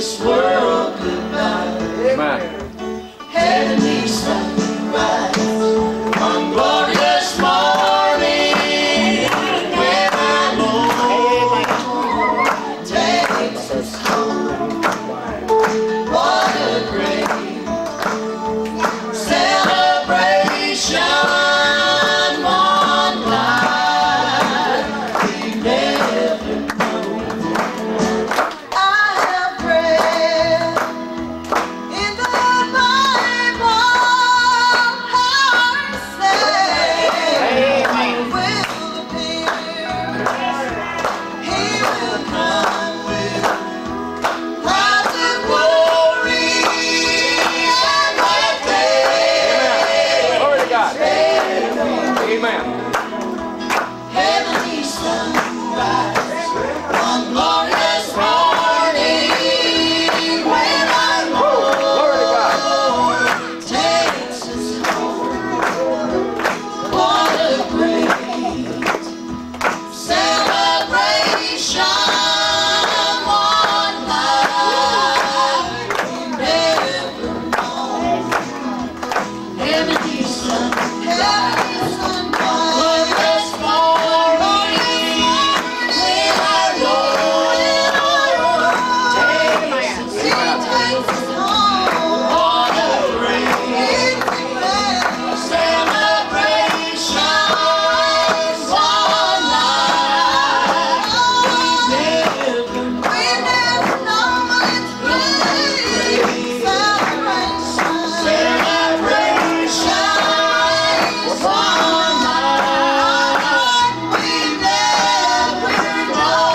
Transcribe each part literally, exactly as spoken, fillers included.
this world goodbye. Amen. Heavenly sunrise, one glorious morning, when our Lord takes us home. What a great celebration, one life we never known. I have read in the Bible how it says He will appear, He will come with clouds of glory, and that day Glory to God. Amen. heavenly sunrise, one glorious morning, when our Glory to God. Lord takes us home. What a great celebration, one life we never known. Heavenly sun, heavenly sunrise, glorious morning, when our Lord takes us, He takes us home. What a great celebration, one life we never, we never know. It's great celebration, celebration, one life we never know.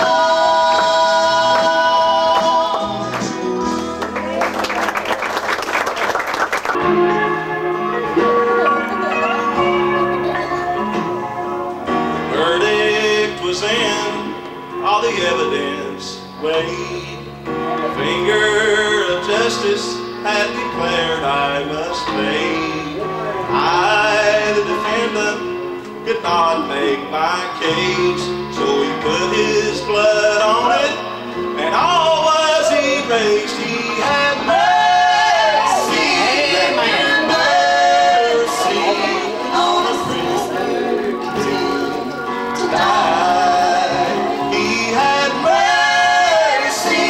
Verdict was in, all the evidence weighed. The finger of justice had declared I must pay. I, the defendant, could not make my case, so he put his blood on it, and all was erased. He had mercy, mercy on a prisoner condemned to die. He had mercy,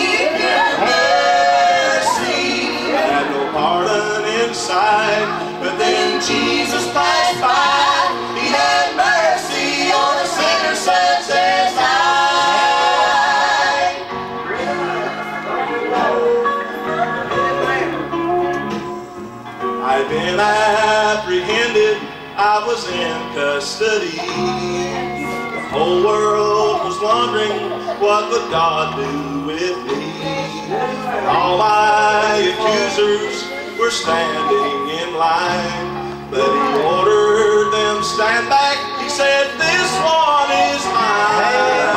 mercy, had no pardon inside. But then Jesus passed by. He had mercy on a sinner such as I. I'd been apprehended, I was in custody. The whole world was wondering, what would God do with me? And all my accusers were standing in line, but he ordered them stand back. He said, this one is mine.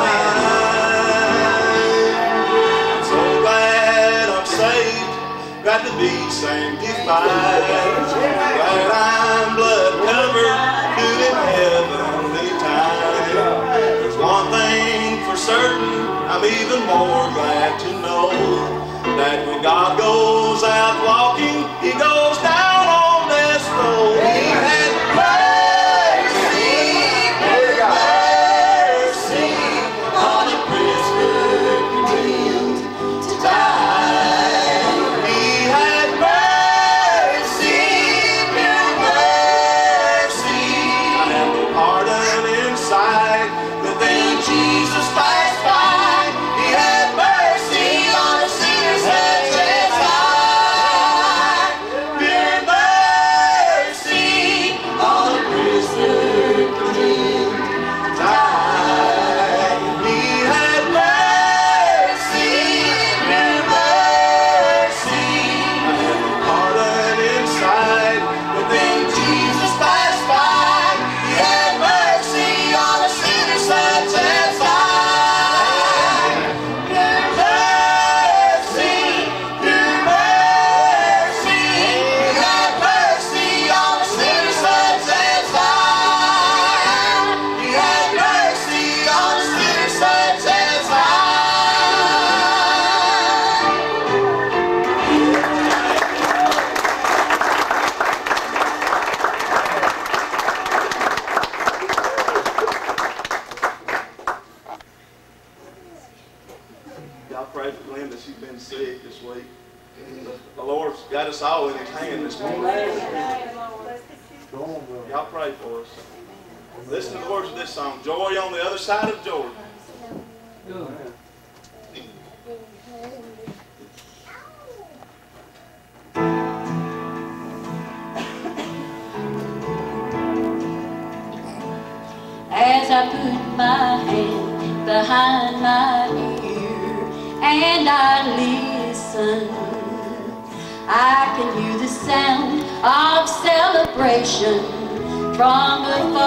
I'm so glad I'm saved, glad to be sanctified, glad I'm blood covered, due in heavenly time. There's one thing for certain, I'm even more glad to know that when God goes out walking, He goes down on this road. He had mercy, mercy on a prisoner condemned to die. He had mercy, mercy. I had no pardon inside, but then Jesus passed by. He had mercy been sick this week. The Lord's got us all in His hand this morning. Y'all pray for us. Listen to the words of this song. Joy on the other side of Jordan. As I put my hand behind my ear and I listen, I can hear the sound of celebration from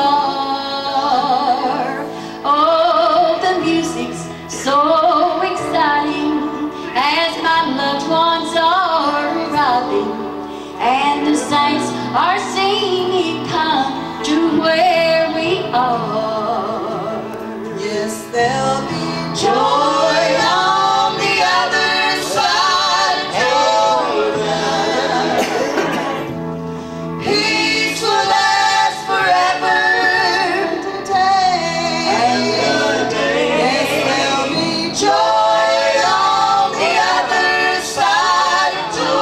afar. Oh, the music's so exciting as my loved ones are arriving, and the saints are singing, come to where we are. Yes, there'll be joy on the other side of Jordan. Peace will last forever today. And today. Yes, there'll be joy on the other side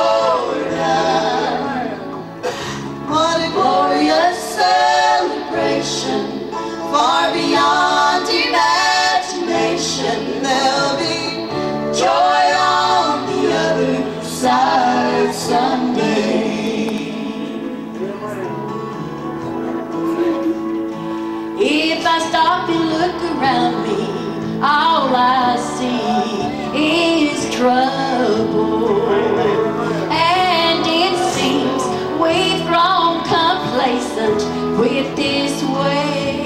of Jordan. What a glorious celebration, far beyond imagination. There'll be joy on the other side someday. If I stop and look around me, all I see is trouble, and it seems we've grown complacent with this way.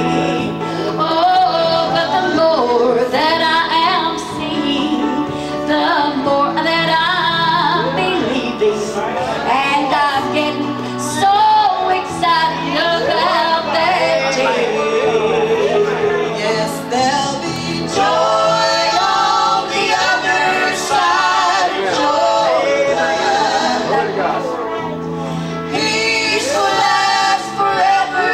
Oh, but the more that I am seeing, the more that I'm believing, and I'm getting so excited about that day. Yes, there'll be joy on the other side of Jordan. Peace will last forever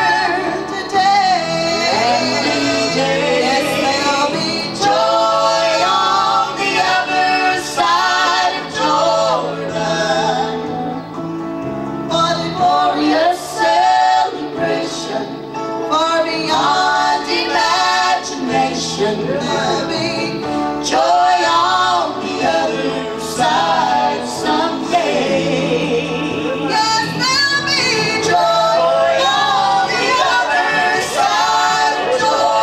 today. Yes, there'll be joy on the other side of Jordan. What a glorious celebration, far beyond imagination. There'll be joy on the other side someday. Yes, there'll be joy on the other side of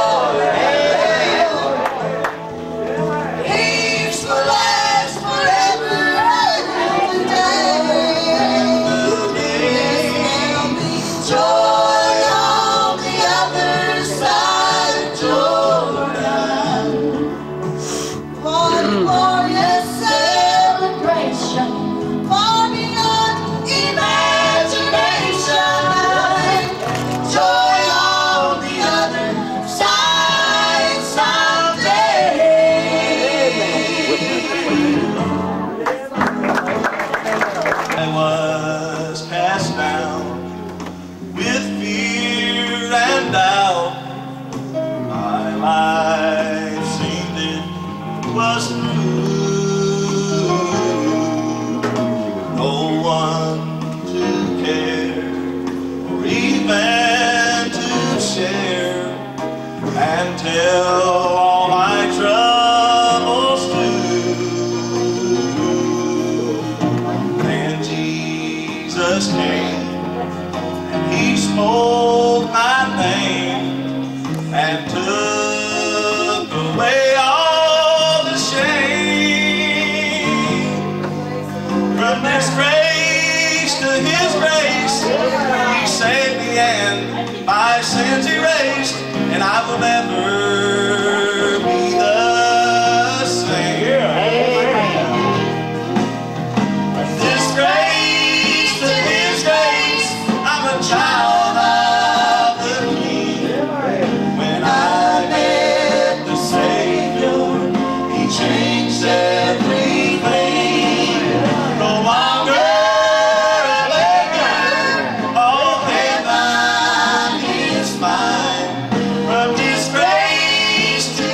Jordan. Peace will last forever today. Yes, there'll be joy on the other side of Jordan. What a glorious celebration, far beyond imagination. Joy on the other side someday. I was cast down with fear and doubt. My life seemed it was through. No one to care or even to share and tell all my troubles to. And Jesus came, He spoke my name and took away all the shame. From His grace to His grace, He saved me and my sins erased, and I will never be the same. This grace to His grace, I'm a child of the King. When I met the Savior, He changed everything. No longer a beggar, all heaven is mine. From His grace to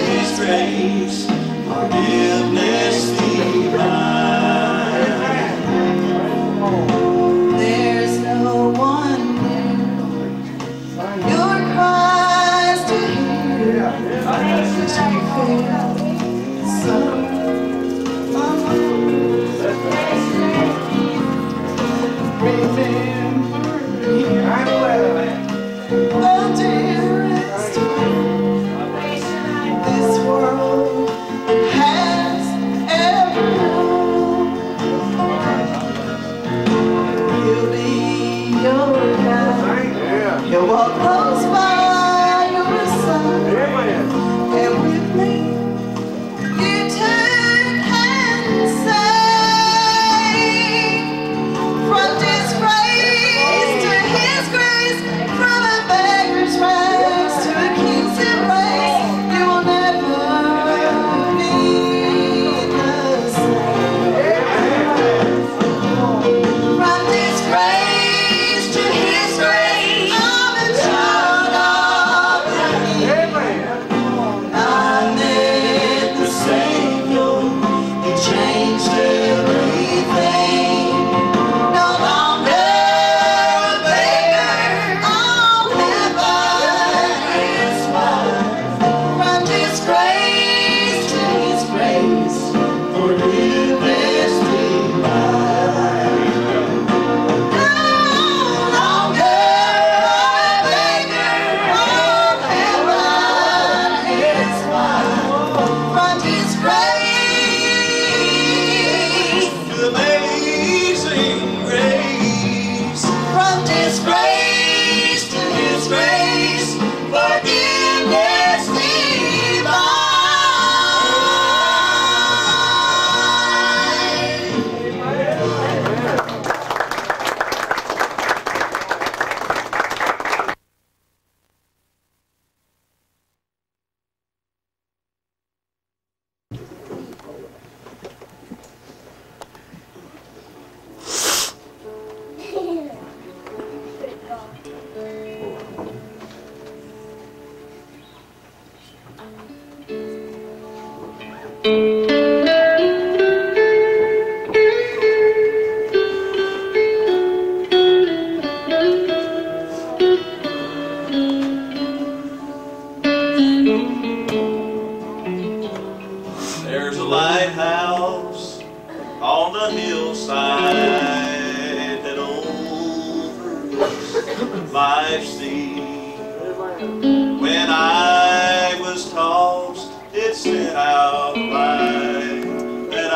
on the hillside that overlooks life's sea. When I was tossed, it sent out light that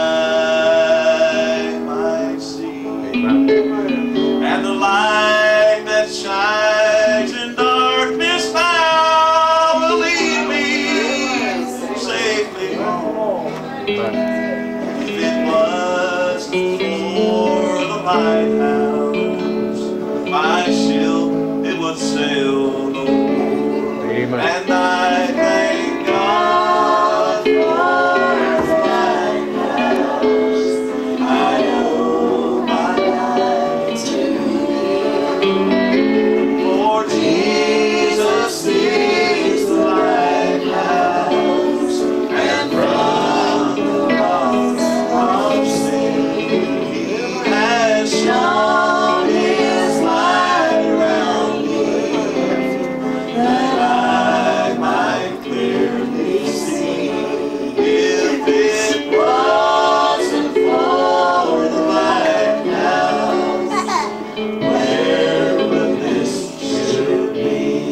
I might see. And the light that shines in darkness now will lead me safely home. If it wasn't for the lighthouse, my ship, it would sail no more. Amen. And I thank God for the lighthouse. I owe my life to Him. For Jesus is the lighthouse, and from the rocks of sin He has shone His light around me, that I might clearly see. If it wasn't for the lighthouse, where would this ship be?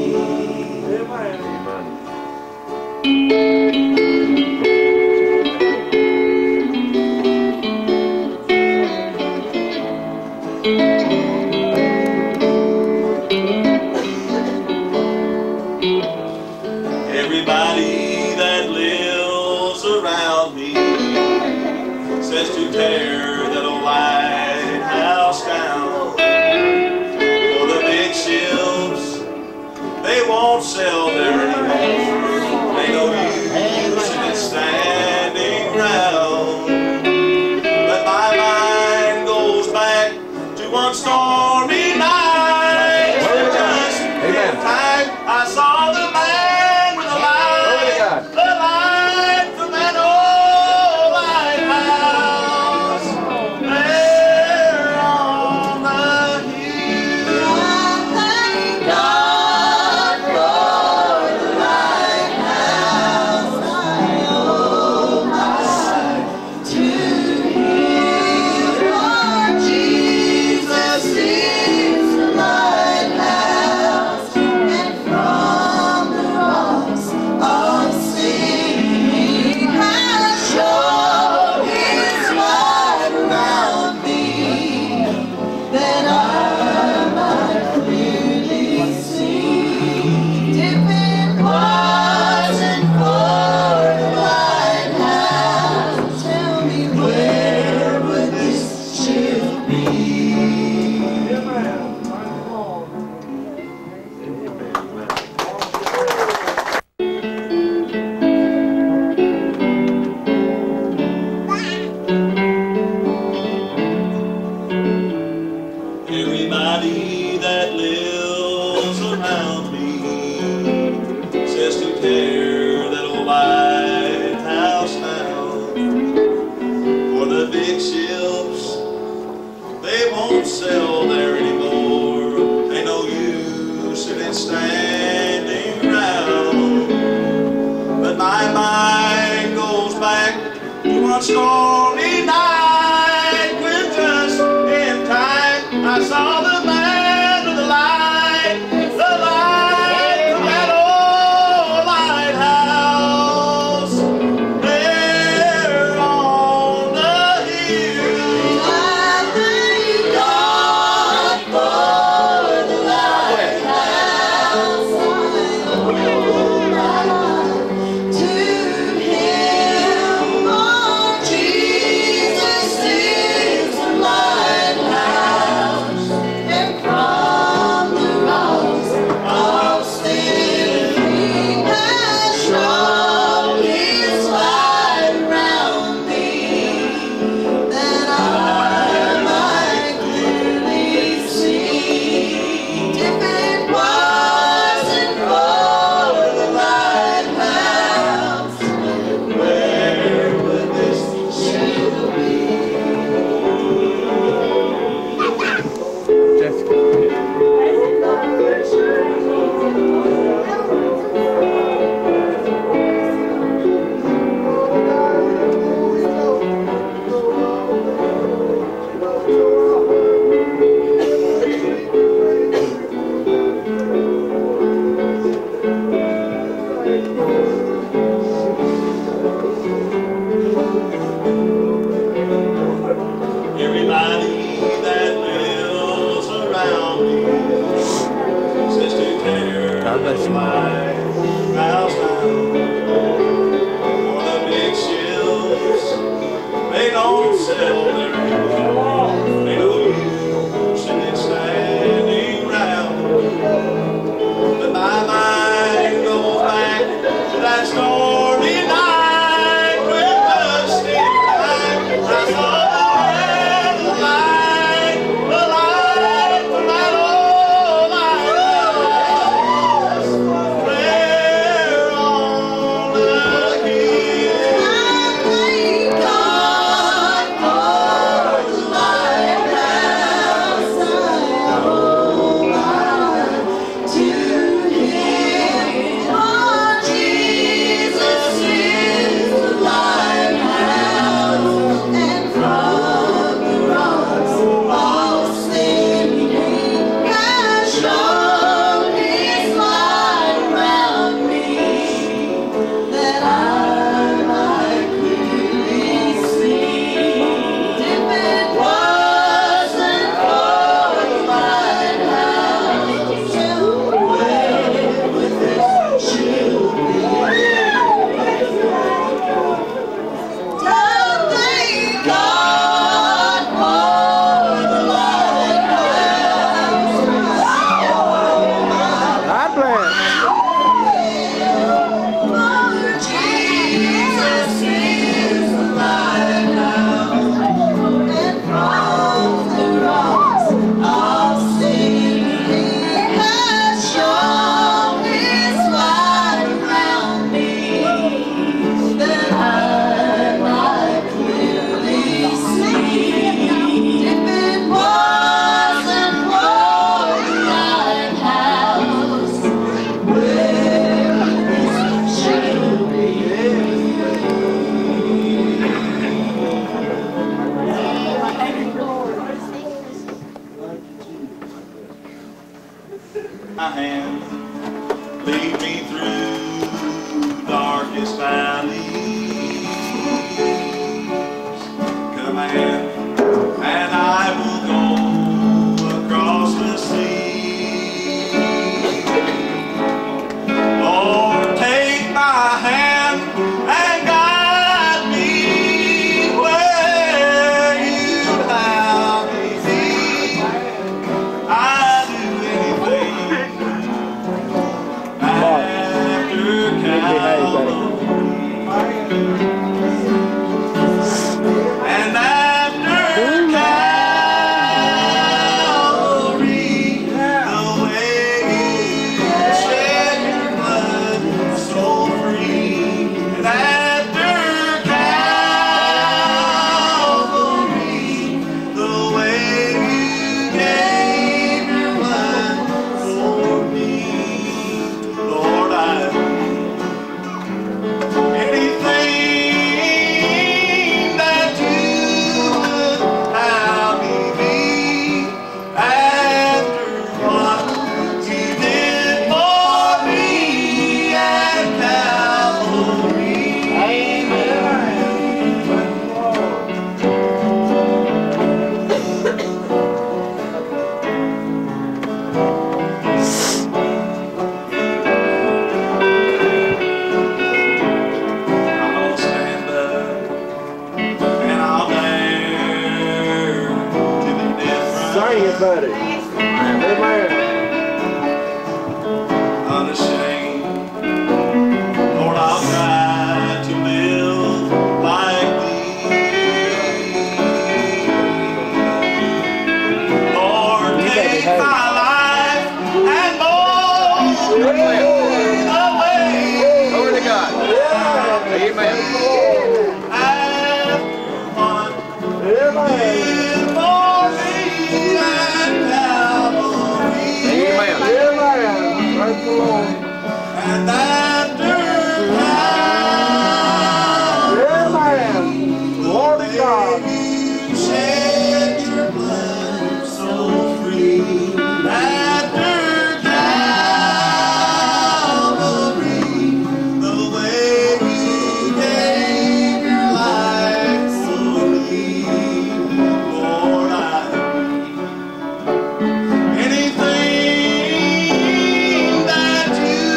Everybody that lives around me says to tear that old lighthouse down. For the big ships, they won't sail there anymore. They no use in it standing round. But my mind goes back to one stormy night. Just in time I saw the man with the light, the light from that old lighthouse there on the hill. I thank God for the lighthouse. I owe my life to Him. For Jesus is the lighthouse, and from the rocks of sin He has shone His light around me, that I might clearly see. If it wasn't for the lighthouse, tell me where would this ship be? Everybody that lives around me says to tear that old lighthouse down. For the big ships, they won't sail there anymore. Ain't no use in it standing round. But my mind goes back to one stormy night when just in time I saw the man with the light, the light from that old lighthouse there on the hill. I thank God for the lighthouse. I owe my life to Him. For Jesus is the lighthouse, this life bows down. For the big ships, they don't sell their age. They no use in it standing round. But my mind goes back to that stormy night when the steam time I saw the red light, the light from that old lighthouse. Where on the hill I thank God for the lighthouse. I hold on to Him. For Jesus is the lighthouse, and from the rocks all sin He has shone His light around me, that I might clearly see. If it wasn't for the lighthouse, where would this ship be? I thank God for the lighthouse. God bless. For Jesus is the lighthouse, and from the rocks of sin He has shone His light around me, that I might clearly see. If it wasn't for the lighthouse, where would this ship my hand, lead me through darkest valleys. Command, and I will go across the sea. Lord, take my hand and guide me where you have me be. I'd do anything after Calvary. And after Calvary, the way you shed your blood so free. And after Calvary, the way you gave your blood for me. Lord, I anything that you would have me be after what you did for me at Calvary. Amen. I'll stand up and I'll dare to be different. Sing it, buddy. Amen. Unashamed, Lord, I'll try to live like thee. Lord, take my life and mold me the way. Glory to God. Amen. After what Amen. did for me at Calvary. Amen. Amen. Praise the Lord. And after Calvary, Amen. Glory to God. you shed your blood so free. After Calvary, the way you gave your life for me. Lord, I anything that you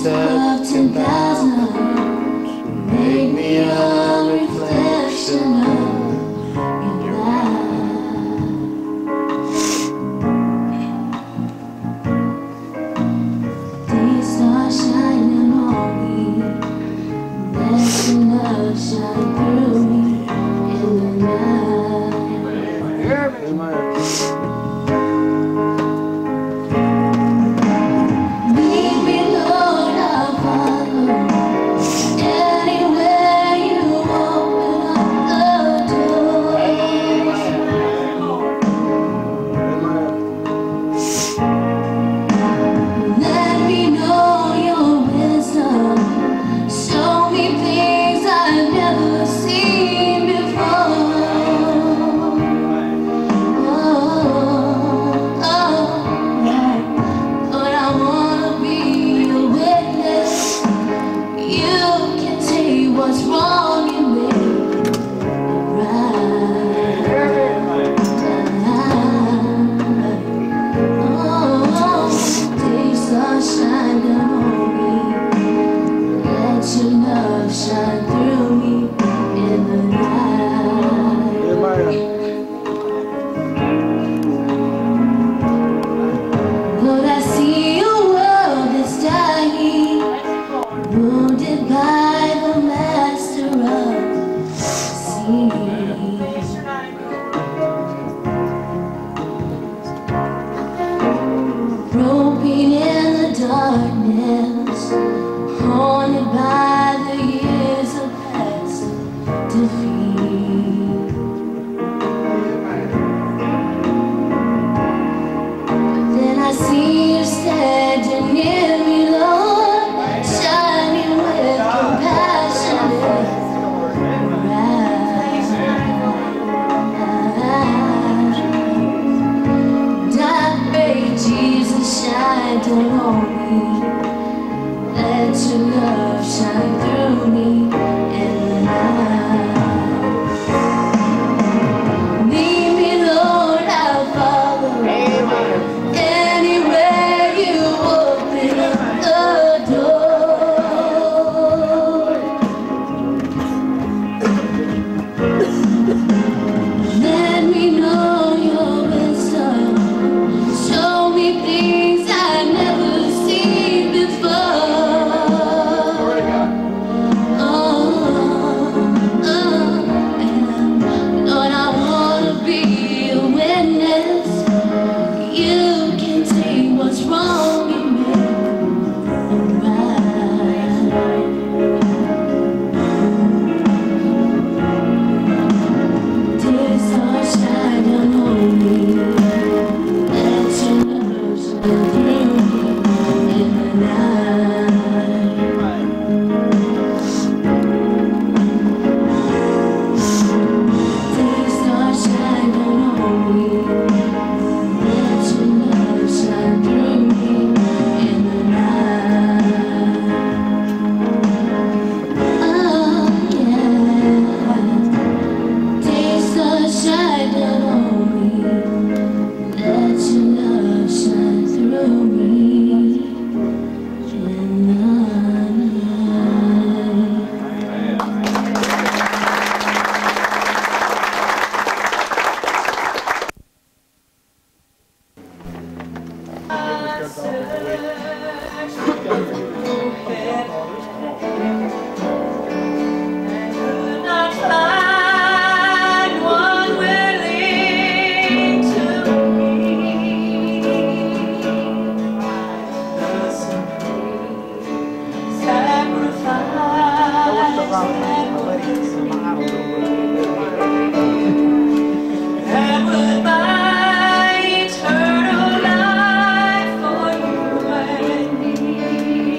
Voice of ten thousand, make me a reflection of your light. These stars shining on me, let your love shine through me in the night. Amen. Eternal life for you and me.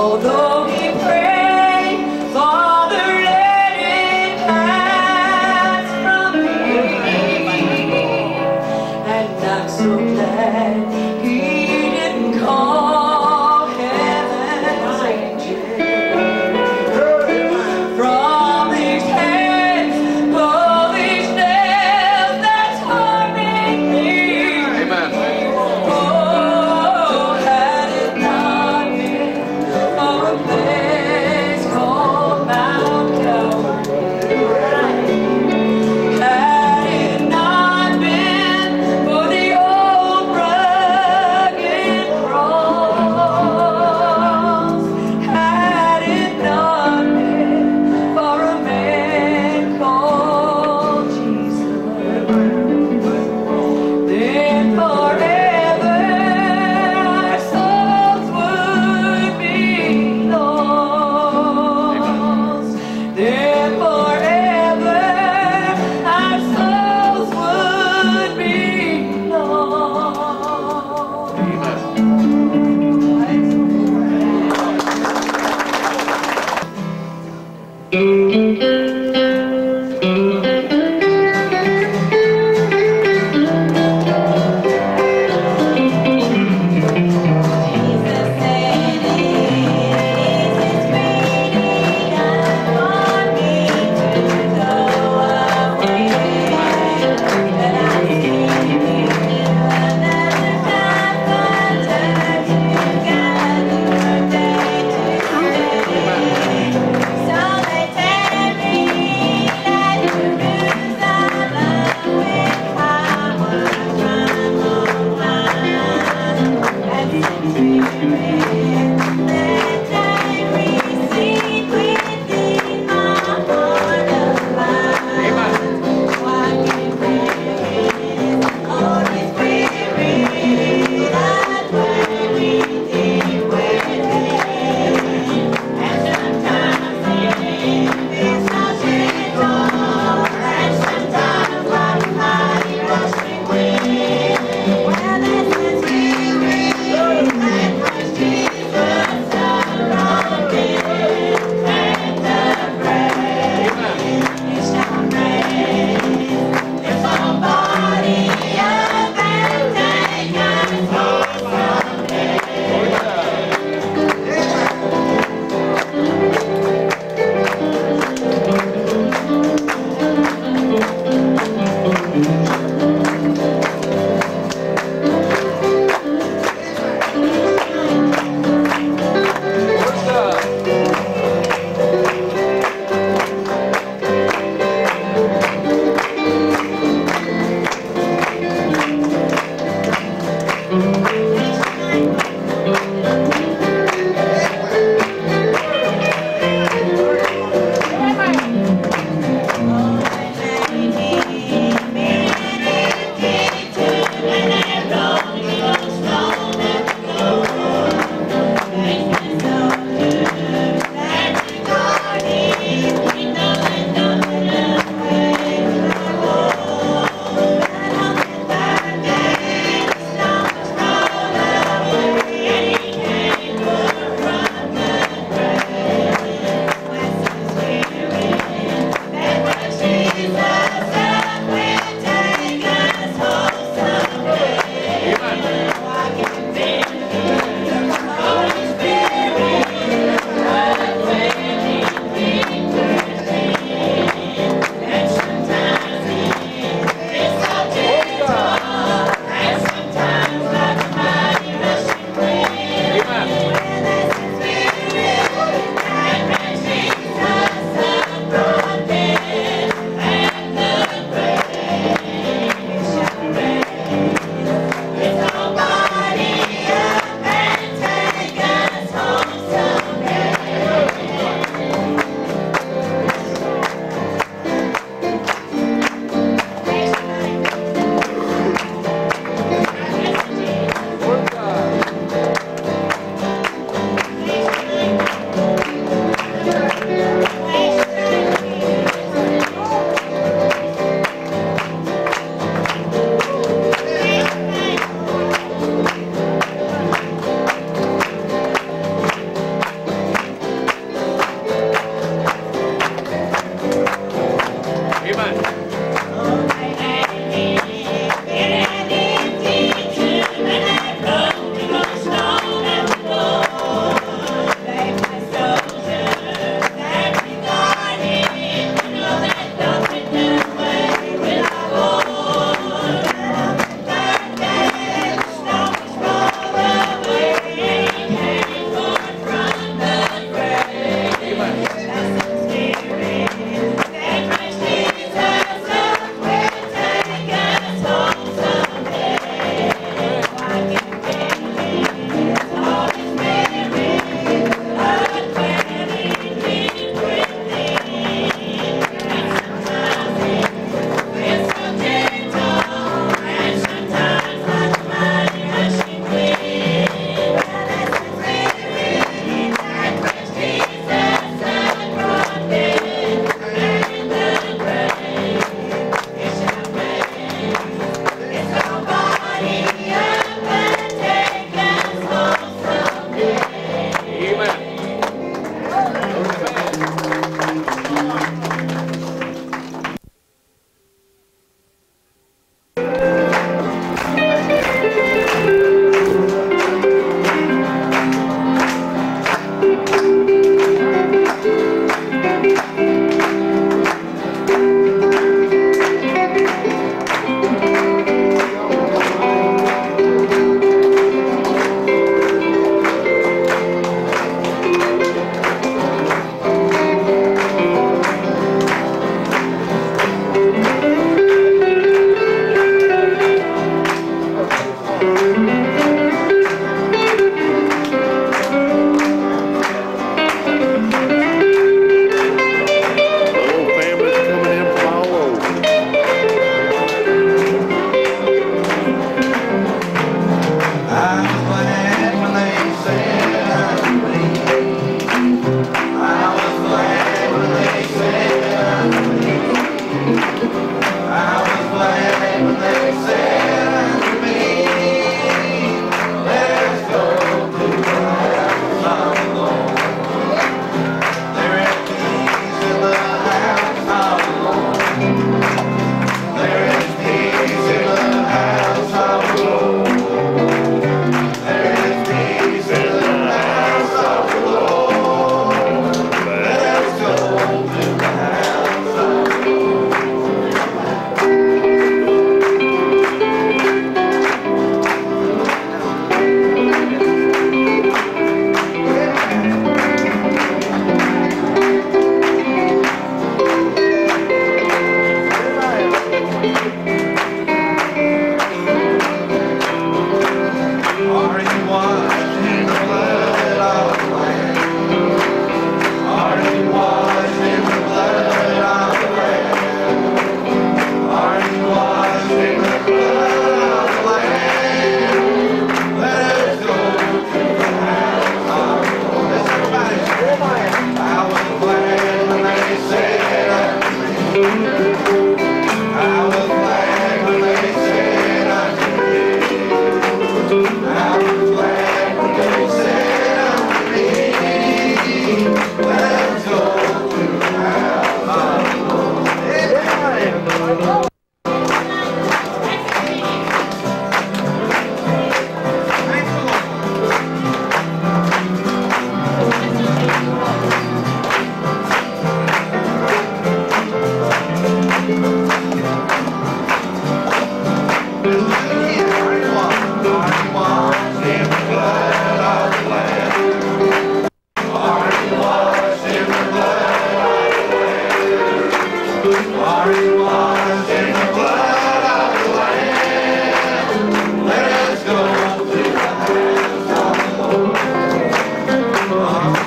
Although he prayed, Father, let it pass from me. And I'm so glad he didn't call heaven's angels from these hands, all these nails that torment me. Amen. Oh, had it not been for a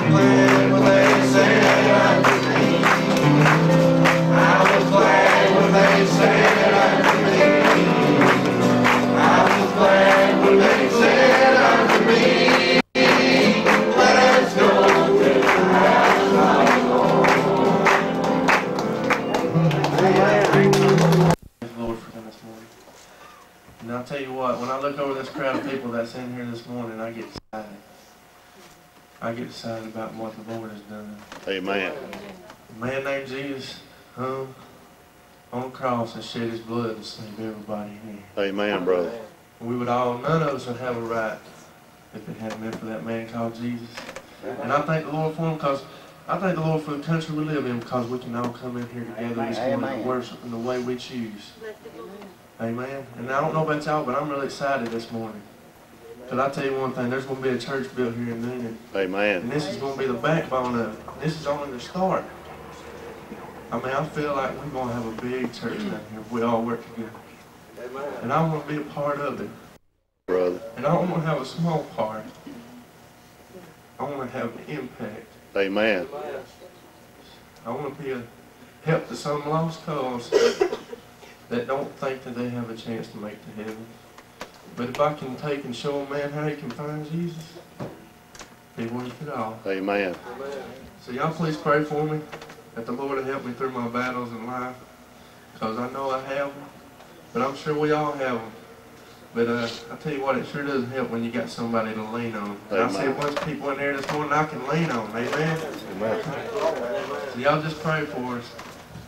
glad when they said unto me. I was glad when they said unto me. I was glad when they said unto me, let us go to the house of the Lord. Thank the Lord for coming this morning. And I'll tell you what, when I look over this crowd of people that's in here this morning, I get excited. I get excited about what the Lord has done. Amen. A man named Jesus hung on the cross and shed his blood to save everybody here. Amen, brother. We would all, none of us would have a right if it hadn't been for that man called Jesus. And I thank the Lord for him because I thank the Lord for the country we live in because we can all come in here together this morning and worship in the way we choose. Amen. And I don't know about y'all, but I'm really excited this morning. Because I tell you one thing, there's going to be a church built here in Newnan. Amen. And this is going to be the backbone of it. This is only the start. I mean, I feel like we're going to have a big church down here if we all work together. And I want to be a part of it. Brother. And I don't want to have a small part. I want to have an impact. Amen. I want to be a help to some lost cause that don't think that they have a chance to make it to heaven. But if I can take and show a man how he can find Jesus, be worth it all. Amen. So y'all please pray for me that the Lord will help me through my battles in life, because I know I have them, but I'm sure we all have them. But uh, I tell you what, it sure doesn't help when you got somebody to lean on. And I see a bunch of people in there this morning I can lean on. Amen? Amen. So y'all just pray for us.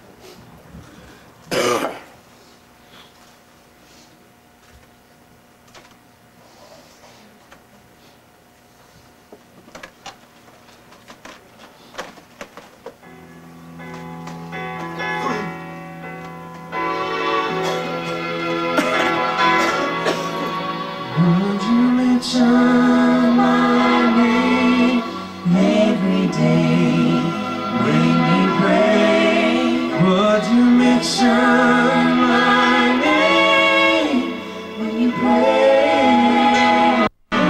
Would you mention my name every day when you pray? Would you mention my name when you pray?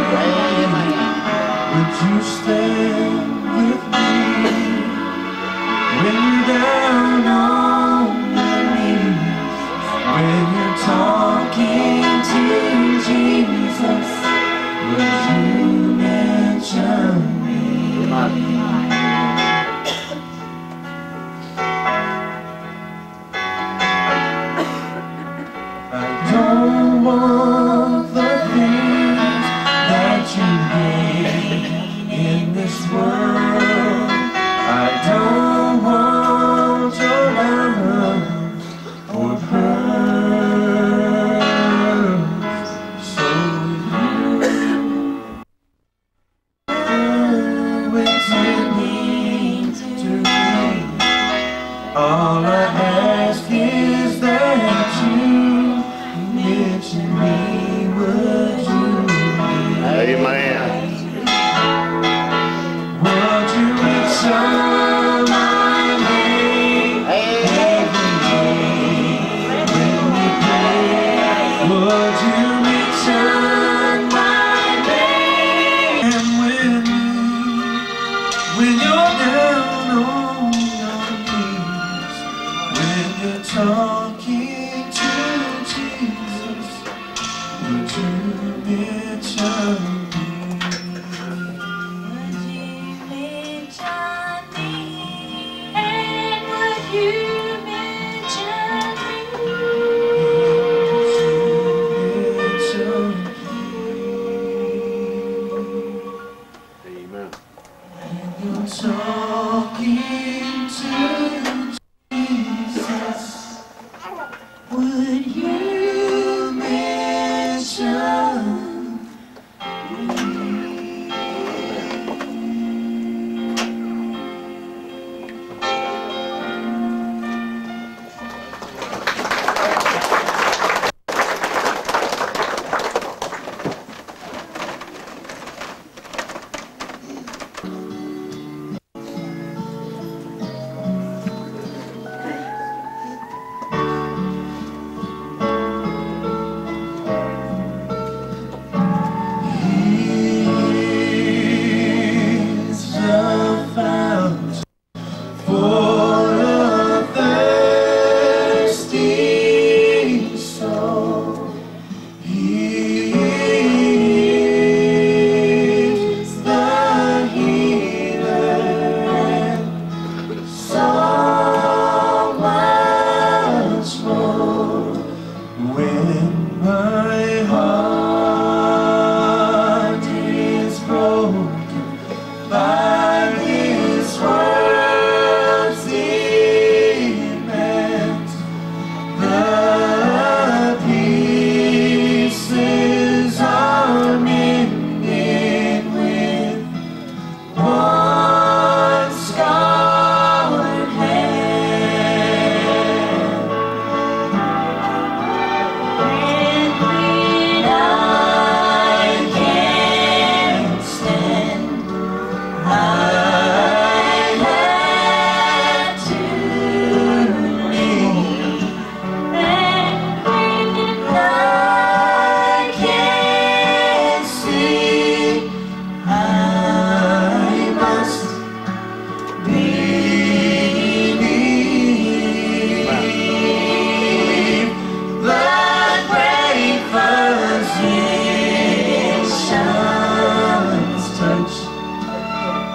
Would you stand with me when you're down on your knees? When you're talking to Jesus, would you mention me? I don't want the things that you gain in this world. I don't want your love or pearls. So all I ask is that you mention me, would you? Amen. Would you mention my name every day when we pray? Would you mention my name? And when you, when you're down on your knees, when you're talking to Jesus, would you mention me? Would you mention me? And would you mention me? Amen. You're talking to Jesus. Would you mention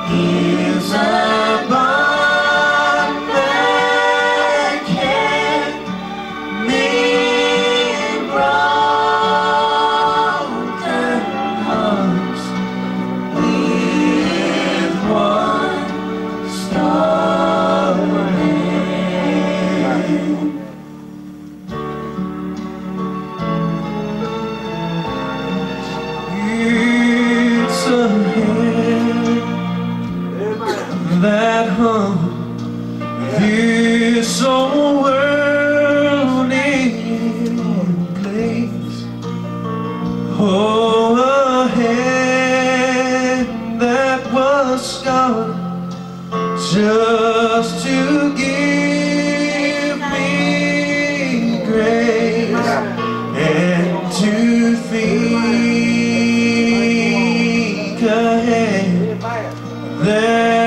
is a bond that can mend broken hearts with one story. It's a hand that hung this old world in place. Oh, a hand that was scarred just to give me grace and to think ahead. There